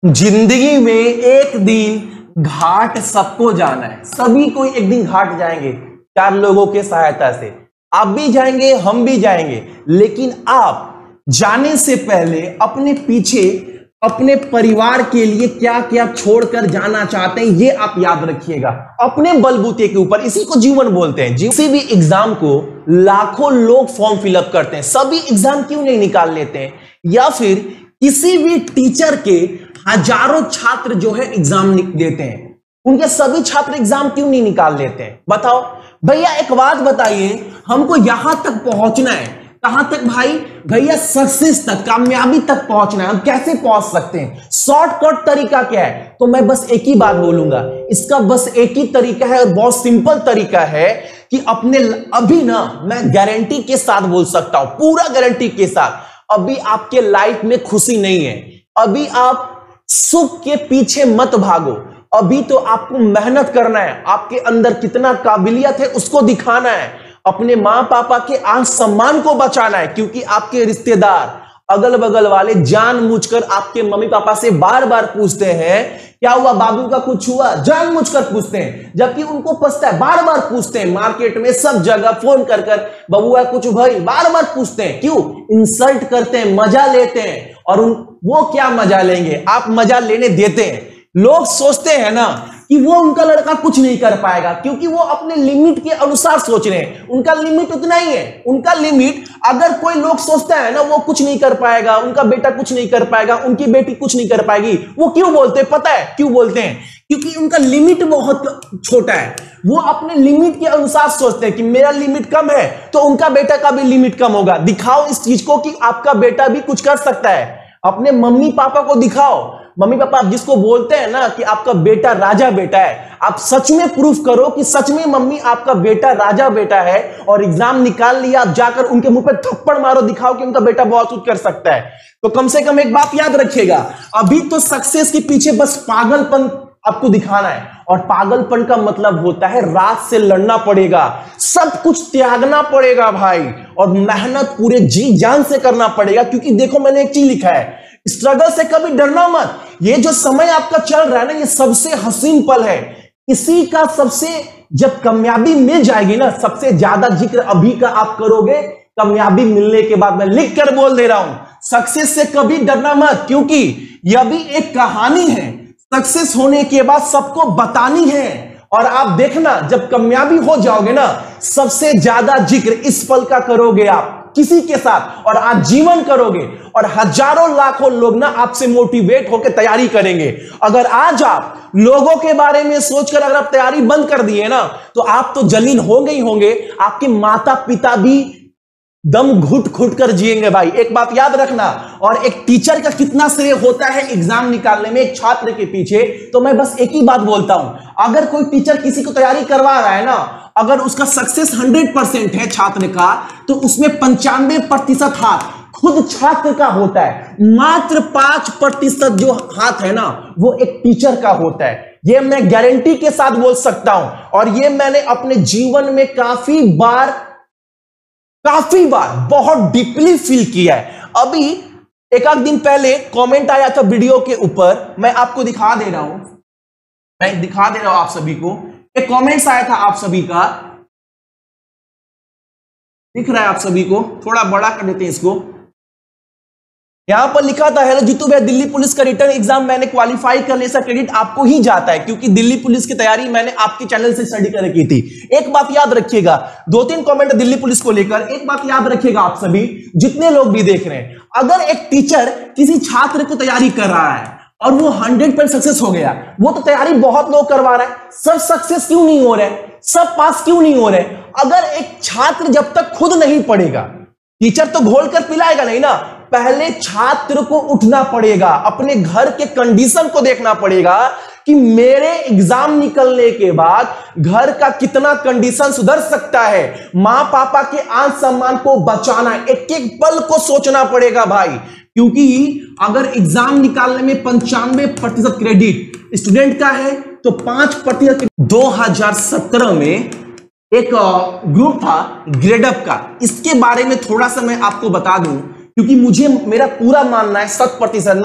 जिंदगी में एक दिन घाट सबको जाना है। सभी को एक दिन घाट जाएंगे, 4 लोगों के सहायता से। आप भी जाएंगे, हम भी जाएंगे, लेकिन आप जाने से पहले अपने पीछे अपने परिवार के लिए क्या क्या छोड़कर जाना चाहते हैं, ये आप याद रखिएगा अपने बलबूते के ऊपर। इसी को जीवन बोलते हैं। किसी भी एग्जाम को लाखों लोग फॉर्म फिलअप करते हैं, सभी एग्जाम क्यों नहीं निकाल लेते हैं? या फिर किसी भी टीचर के हजारों छात्र जो है एग्जाम देते हैं, उनके सभी छात्र एग्जाम क्यों नहीं निकाल लेते हैं? बताओ भैया, एक बात बताइए, हमको यहां तक पहुंचना है। कहां तक भाई? भैया सक्सेस तक, कामयाबी तक पहुंचना है। हम कैसे पहुंच सकते हैं? शॉर्टकट तरीका क्या है? तो मैं बस एक ही बात बोलूंगा, इसका बस एक ही तरीका है और बहुत सिंपल तरीका है कि अपने अभी ना, मैं गारंटी के साथ बोल सकता हूं, पूरा गारंटी के साथ, अभी आपके लाइफ में खुशी नहीं है। अभी आप सुख के पीछे मत भागो, अभी तो आपको मेहनत करना है। आपके अंदर कितना काबिलियत है उसको दिखाना है। अपने मां पापा के मान सम्मान को बचाना है, क्योंकि आपके रिश्तेदार अगल बगल वाले जानबूझकर आपके मम्मी पापा से बार बार पूछते हैं क्या हुआ, बाबू का कुछ हुआ, जानबूझकर पूछते हैं, जबकि उनको पता है। बार बार पूछते हैं, मार्केट में सब जगह फोन कर कर बबुआ कुछ भाई, बार बार पूछते हैं। क्यों? इंसल्ट करते हैं, मजा लेते हैं। और वो क्या मजा लेंगे? आप मजा लेने देते हैं। लोग सोचते हैं ना कि वो उनका लड़का कुछ नहीं कर पाएगा, क्योंकि वो अपने लिमिट के अनुसार सोच रहे हैं। उनका लिमिट उतना ही है। उनका लिमिट, अगर कोई लोग सोचता है ना वो कुछ नहीं कर पाएगा, उनका बेटा कुछ नहीं कर पाएगा, उनकी बेटी कुछ नहीं कर पाएगी, वो क्यों बोलते हैं? पता है क्यों बोलते हैं? क्योंकि उनका लिमिट बहुत छोटा है। वो अपने लिमिट के अनुसार सोचते हैं कि मेरा लिमिट कम है तो उनका बेटा का भी लिमिट कम होगा। दिखाओ इस चीज को कि आपका बेटा भी कुछ कर सकता है। अपने मम्मी पापा को दिखाओ। मम्मी पापा आप जिसको बोलते हैं ना कि आपका बेटा राजा बेटा है, आप सच में प्रूफ करो कि सच में मम्मी आपका बेटा राजा बेटा है और एग्जाम निकाल लिया। आप जाकर उनके मुंह पे थप्पड़ मारो, दिखाओ कि उनका बेटा बहुत कुछ कर सकता है। तो कम से कम एक बात याद रखिएगा, अभी तो सक्सेस के पीछे बस पागलपन आपको दिखाना है। और पागलपन का मतलब होता है रात से लड़ना पड़ेगा, सब कुछ त्यागना पड़ेगा भाई, और मेहनत पूरे जी जान से करना पड़ेगा। क्योंकि देखो, मैंने एक चीज लिखा है, स्ट्रगल से कभी डरना मत। ये जो समय आपका चल रहा है ना, ये सबसे हसीन पल है। इसी का सबसे, जब कामयाबी मिल जाएगी ना, सबसे ज्यादा जिक्र अभी का आप करोगे कामयाबी मिलने के बाद। मैं लिख कर बोल दे रहा हूं, सक्सेस से कभी डरना मत, क्योंकि यह भी एक कहानी है। सक्सेस होने के बाद सबको बतानी है। और आप देखना, जब कामयाबी हो जाओगे ना, सबसे ज्यादा जिक्र इस पल का करोगे आप किसी के साथ, और आजीवन करोगे। और हजारों लाखों लोग ना आपसे मोटिवेट होकर तैयारी करेंगे। अगर आज आप लोगों के बारे में सोचकर अगर आप तैयारी बंद कर दिए ना, तो आप तो जलील होंगे ही होंगे। आपके माता पिता भी दम घुट घुट कर जिएंगे भाई। एक बात याद रखना। और एक टीचर का कितना श्रेय होता है एग्जाम निकालने में एक छात्र के पीछे, तो मैं बस एक ही बात बोलता हूं, अगर कोई टीचर किसी को तैयारी करवा रहा है ना, अगर उसका सक्सेस 100% है छात्र का, तो उसमें 95% हाथ खुद छात्र का होता है। मात्र 5% जो हाथ है ना, वो एक टीचर का होता है। ये मैं गारंटी के साथ बोल सकता हूं, और ये मैंने अपने जीवन में काफी बार बहुत डीपली फील किया है। अभी एक आध दिन पहले कमेंट आया था वीडियो के ऊपर, मैं आपको दिखा दे रहा हूं, आप सभी को एक कमेंट्स आया था। आप सभी का दिख रहा है? आप सभी को थोड़ा बड़ा कर देते हैं इसको। यहां पर लिखा था, हेलो जीतू भैया, दिल्ली पुलिस का रिटर्न एग्जाम मैंने क्वालिफाई कर लिया, क्रेडिट आपको ही जाता है, क्योंकि दिल्ली पुलिस की तैयारी मैंने आपके चैनल से स्टडी कर की थी। एक बात याद रखिएगा, 2-3 कमेंट दिल्ली पुलिस को लेकर, एक बात याद रखिएगा आप सभी जितने लोग भी देख रहे हैं, अगर एक टीचर किसी छात्र को तैयारी कर रहा है और वो 100% सक्सेस हो गया, वो तो तैयारी बहुत लोग करवा रहे हैं, सब सक्सेस क्यों नहीं हो रहे, सब पास क्यों नहीं हो रहे? अगर एक छात्र जब तक खुद नहीं पढ़ेगा, टीचर तो घोल कर पिलाएगा नहीं ना। पहले छात्र को उठना पड़ेगा, अपने घर के कंडीशन को देखना पड़ेगा कि मेरे एग्जाम निकलने के बाद घर का कितना कंडीशन सुधर सकता है। मां पापा के आन सम्मान को बचाना, एक एक पल को सोचना पड़ेगा भाई। क्योंकि अगर एग्जाम निकालने में 95% क्रेडिट स्टूडेंट का है, तो 5%। 2017 में एक ग्रुप था ग्रेडअप का, इसके बारे में थोड़ा सा मैं आपको बता दूं, क्योंकि मुझे मेरा पूरा मानना है 100% ना,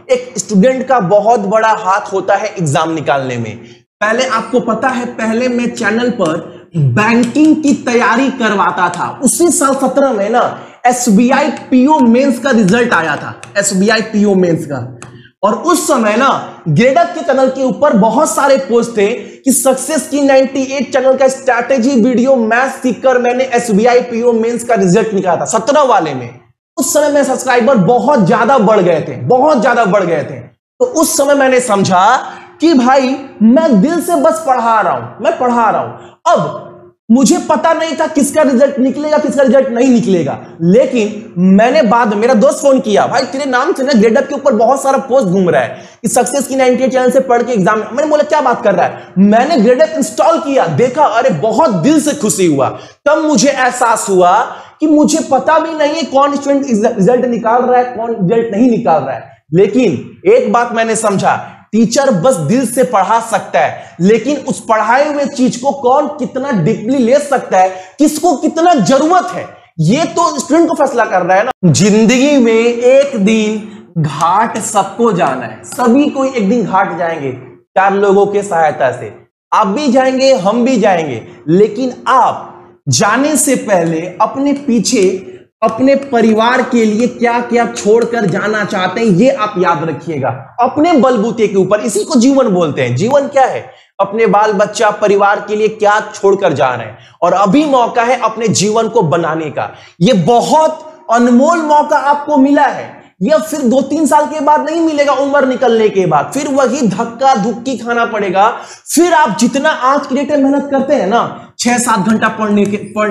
एक स्टूडेंट का बहुत बड़ा हाथ होता है एग्जाम निकालने में। पहले आपको पता है, पहले मैं चैनल पर बैंकिंग की तैयारी करवाता था। उसी साल 17 में ना एसबीआई पीओ मेंस का रिजल्ट आया था, एसबीआई पीओ मेंस का। और उस समय ना ग्रेडअप के चैनल के ऊपर बहुत सारे पोस्ट थे कि सक्सेस की 98 चैनल का स्ट्रैटेजी वीडियो मैथ सीखकर मैंने एसबीआई पीओ मेंस का रिजल्ट निकाला था 17 वाले में। उस समय मेरे सब्सक्राइबर बहुत ज्यादा बढ़ गए थे, बहुत ज्यादा बढ़ गए थे। तो उस समय मैंने समझा कि भाई मैं दिल से बस पढ़ा रहा हूं, मैं पढ़ा रहा हूं। अब मुझे पता नहीं था किसका रिजल्ट निकलेगा, किसका रिजल्ट नहीं निकलेगा, लेकिन मैंने बाद में मेरा दोस्त फोन किया, भाई तेरे नाम से ना ग्रेडअप के ऊपर बहुत सारा पोस्ट घूम रहा है कि सक्सेस की 98 चैनल से पढ़ के एग्जाम। मैंने बोला क्या बात कर रहा है। मैंने ग्रेडअप इंस्टॉल किया, देखा, अरे बहुत दिल से खुशी हुआ। तब मुझे एहसास हुआ कि मुझे पता भी नहीं है कौन स्टूडेंट रिजल्ट निकाल रहा है, कौन रिजल्ट नहीं निकाल रहा है। लेकिन एक बात मैंने समझा, टीचर बस दिल से पढ़ा सकता है, लेकिन उस पढ़ाए हुए चीज को कौन कितना डीपली ले सकता है, किसको कितना जरूरत है, ये तो स्टूडेंट को फैसला कर रहा है ना। जिंदगी में एक दिन घाट सबको जाना है, सभी कोई एक दिन घाट जाएंगे 4 लोगों के सहायता से। आप भी जाएंगे, हम भी जाएंगे, लेकिन आप जाने से पहले अपने पीछे अपने परिवार के लिए क्या क्या छोड़कर जाना चाहते हैं, ये आप याद रखिएगा अपने बलबूते के ऊपर। इसी को जीवन बोलते हैं। जीवन क्या है? अपने बाल बच्चा परिवार के लिए क्या छोड़कर जा रहे हैं। और अभी मौका है अपने जीवन को बनाने का। ये बहुत अनमोल मौका आपको मिला है। यह फिर 2-3 साल के बाद नहीं मिलेगा, उम्र निकलने के बाद फिर वही धक्का धुक्की खाना पड़ेगा। फिर आप जितना आज की डेट में मेहनत करते हैं ना, 6-7 घंटा पढ़ने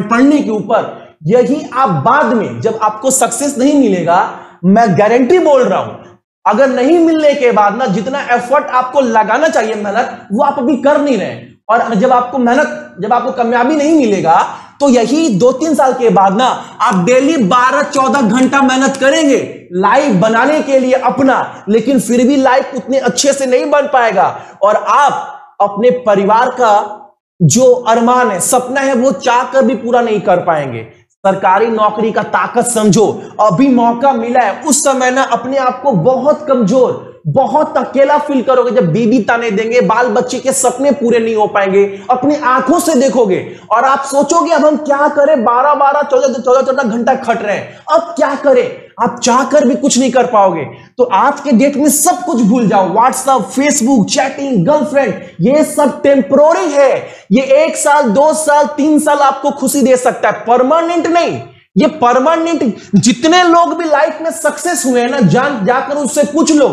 के ऊपर, यही आप बाद में जब आपको सक्सेस नहीं मिलेगा, मैं गारंटी बोल रहा हूं, अगर नहीं मिलने के बाद ना जितना एफर्ट आपको लगाना चाहिए मेहनत, वो आप अभी कर नहीं रहे। और जब आपको कामयाबी नहीं मिलेगा, तो यही 2-3 साल के बाद ना आप डेली 12-14 घंटा मेहनत करेंगे लाइफ बनाने के लिए अपना, लेकिन फिर भी लाइफ उतने अच्छे से नहीं बन पाएगा। और आप अपने परिवार का जो अरमान है, सपना है, वो चाह कर भी पूरा नहीं कर पाएंगे। सरकारी नौकरी का ताकत समझो, अभी मौका मिला है। उस समय ना अपने आप को बहुत कमजोर, बहुत अकेला फील करोगे जब बीबी ताने देंगे, बाल बच्चे के सपने पूरे नहीं हो पाएंगे, अपनी आंखों से देखोगे और आप सोचोगे अब हम क्या करें, 12-12, 14-14 घंटा खट रहे हैं, अब क्या करें। आप चाहकर भी कुछ नहीं कर पाओगे। तो आज के डेट में सब कुछ भूल जाओ। व्हाट्सएप, फेसबुक, चैटिंग, गर्लफ्रेंड, ये सब टेम्पोररी है। ये 1 साल, 2 साल, 3 साल आपको खुशी दे सकता है, परमानेंट नहीं। ये परमानेंट, जितने लोग भी लाइफ में सक्सेस हुए हैं ना, जाकर उससे पूछ लो।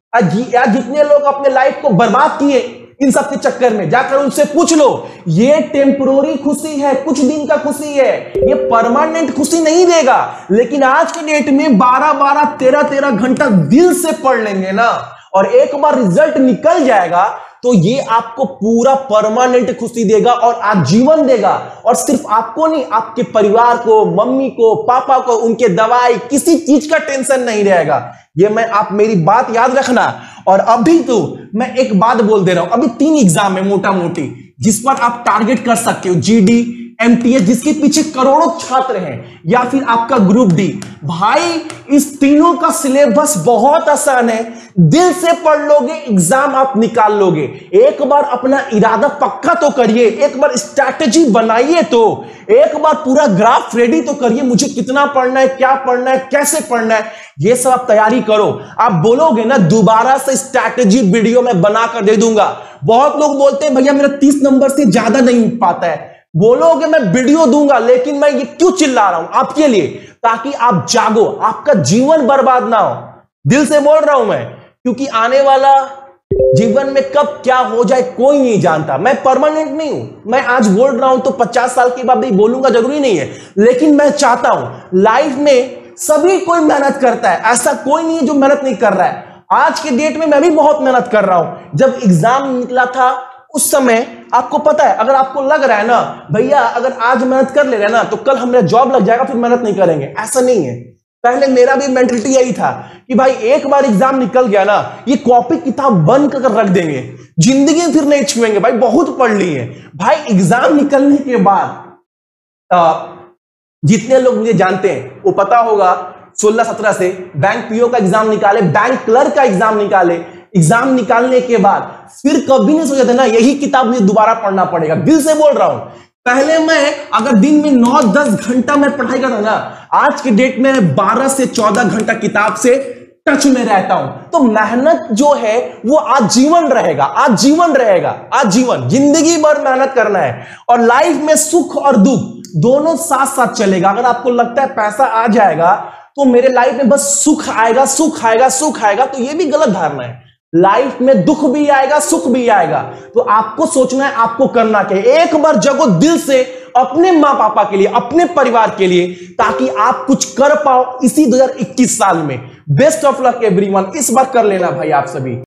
या जितने लोग अपने लाइफ को बर्बाद किए इन सब के चक्कर में, जाकर उनसे पूछ लो। ये टेम्पोररी खुशी है, कुछ दिन का खुशी है, ये परमानेंट खुशी नहीं देगा। लेकिन आज के डेट में 12-12, 13-13 घंटा दिल से पढ़ लेंगे ना, और एक बार रिजल्ट निकल जाएगा, तो ये आपको पूरा परमानेंट खुशी देगा और आजीवन देगा। और सिर्फ आपको नहीं, आपके परिवार को, मम्मी को, पापा को, उनके दवाई, किसी चीज का टेंशन नहीं रहेगा। ये आप मेरी बात याद रखना। और अभी तो मैं एक बात बोल दे रहा हूं, अभी 3 एग्जाम है मोटा मोटी, जिस पर आप टारगेट कर सकते हो। जीडी, एमटीएस, जिसके पीछे करोड़ों छात्र हैं, या फिर आपका ग्रुप डी। भाई इस तीनों का सिलेबस बहुत आसान है, दिल से पढ़ लोगे, एग्जाम आप निकाल लोगे। एक बार अपना इरादा पक्का तो करिए, एक बार स्ट्रैटेजी बनाइए, तो एक बार पूरा ग्राफ रेडी तो करिए, मुझे कितना पढ़ना है, क्या पढ़ना है, कैसे पढ़ना है, ये सब आप तैयारी करो। आप बोलोगे ना दोबारा से स्ट्रैटेजी वीडियो में बनाकर दे दूंगा। बहुत लोग बोलते हैं भैया मेरा 30 नंबर से ज्यादा नहीं उठ पाता है। बोलोगे मैं वीडियो दूंगा, लेकिन मैं ये क्यों चिल्ला रहा हूं? आपके लिए, ताकि आप जागो, आपका जीवन बर्बाद ना हो। दिल से बोल रहा हूं मैं, क्योंकि आने वाला जीवन में कब क्या हो जाए कोई नहीं जानता। मैं परमानेंट नहीं हूं, मैं आज बोल रहा हूं तो 50 साल के बाद भी बोलूंगा जरूरी नहीं है। लेकिन मैं चाहता हूं लाइफ में सभी कोई मेहनत करता है, ऐसा कोई नहीं है जो मेहनत नहीं कर रहा है। आज के डेट में मैं भी बहुत मेहनत कर रहा हूं। जब एग्जाम निकला था उस समय आपको पता है, अगर आपको लग रहा है ना भैया अगर आज मेहनत कर ले रहे हैं ना तो कल हमें जॉब लग जाएगा, फिर मेहनत नहीं करेंगे, ऐसा नहीं है। पहले मेरा भी मेंटलिटी यही था कि भाई एक बार एग्जाम निकल गया ना, ये कॉपी किताब बंद कर रख देंगे, जिंदगी में फिर नहीं छुएंगे, भाई बहुत पढ़ ली है। भाई एग्जाम निकलने के बाद जितने लोग मुझे जानते हैं वो पता होगा, 16-17 से बैंक पीओ का एग्जाम निकाले, बैंक क्लर्क का एग्जाम निकाले। एग्जाम निकालने के बाद फिर कभी नहीं सोचे थे ना यही किताब मुझे दोबारा पढ़ना पड़ेगा। दिल से बोल रहा हूं, पहले मैं अगर दिन में 9-10 घंटा मैं पढ़ाई करता ना, आज के डेट में 12 से 14 घंटा किताब से टच में रहता हूं। तो मेहनत जो है वो आजीवन रहेगा, आजीवन रहेगा, आजीवन, जिंदगी भर मेहनत करना है। और लाइफ में सुख और दुख दोनों साथ साथ चलेगा। अगर आपको लगता है पैसा आ जाएगा तो मेरे लाइफ में बस सुख आएगा, सुख आएगा, सुख आएगा, तो ये भी गलत धारणा है। लाइफ में दुख भी आएगा, सुख भी आएगा। तो आपको सोचना है, आपको करना क्या है। एक बार जगो दिल से अपने मां पापा के लिए, अपने परिवार के लिए, ताकि आप कुछ कर पाओ इसी 2021 साल में। Best of luck everyone. इस बार कर लेना भाई आप सभी।